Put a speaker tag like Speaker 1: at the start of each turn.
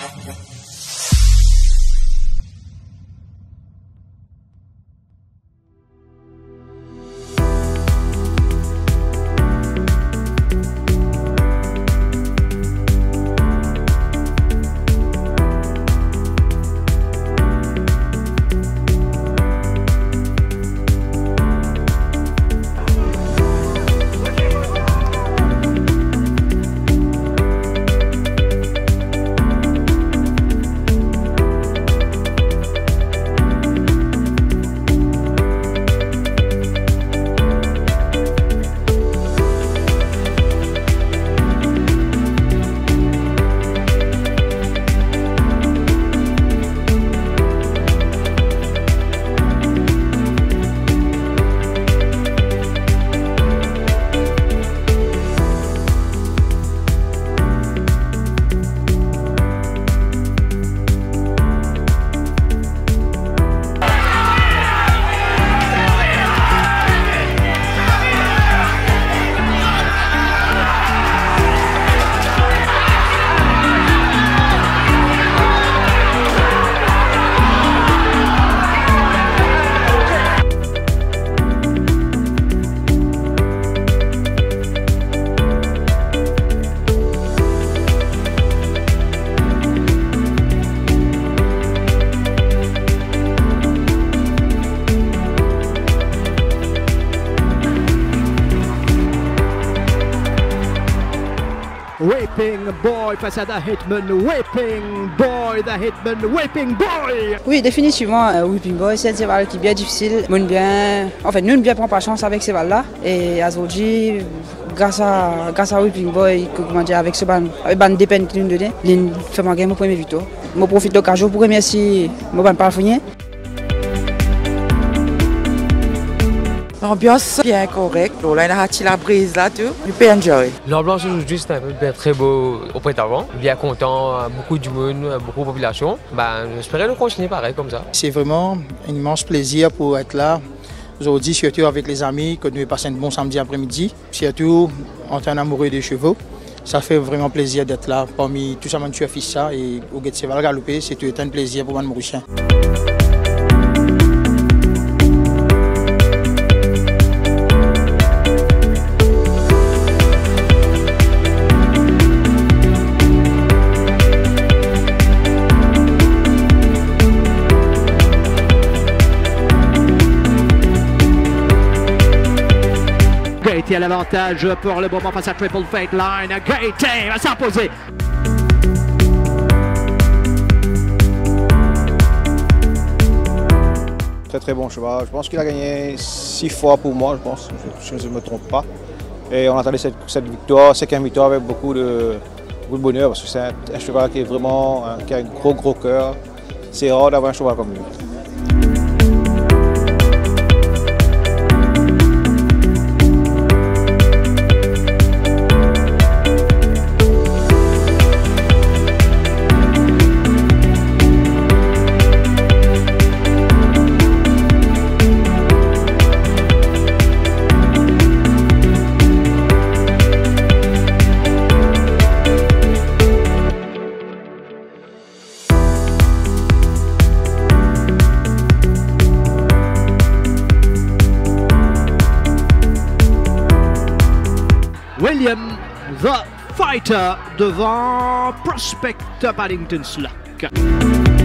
Speaker 1: Whipping Boy face à The Hitman, Whipping Boy, The Hitman, Whipping Boy.
Speaker 2: Oui, définitivement, Whipping Boy, c'est un cheval qui est bien difficile. Nous ne bien prend pas chance avec ce cheval-là. Et aujourd'hui, grâce à Whipping Boy, avec ce ban dépend qui nous donne, il fait gagner mon premier victoire. Je profite de l'occasion pour remercier mon ban parfumé.
Speaker 3: L'ambiance bien correcte, là il y a la brise là, tout, je peux enjoy.
Speaker 4: L'ambiance aujourd'hui c'est très beau auparavant, bien content, beaucoup de monde, beaucoup de population. J'espérais le continuer pareil comme ça.
Speaker 5: C'est vraiment un immense plaisir pour être là aujourd'hui, surtout avec les amis, que nous passons un bon samedi après-midi, surtout en tant qu'amoureux des chevaux. Ça fait vraiment plaisir d'être là parmi tous les gens qui ça et au Guet Cheval Galopé, c'est tout un plaisir pour moi de Mauricien.
Speaker 1: Gaëté a l'avantage pour le moment face à Triple Fate Line. Gaëté va s'imposer.
Speaker 6: Très bon cheval. Je pense qu'il a gagné 6 fois pour moi, je pense, si je ne me trompe pas. Et on attendait cette victoire, 5e victoire avec beaucoup de bonheur parce que c'est un cheval qui est vraiment qui a un gros cœur. C'est rare d'avoir un cheval comme lui.
Speaker 1: William the Fighter devant Prospect Paddington Sluck.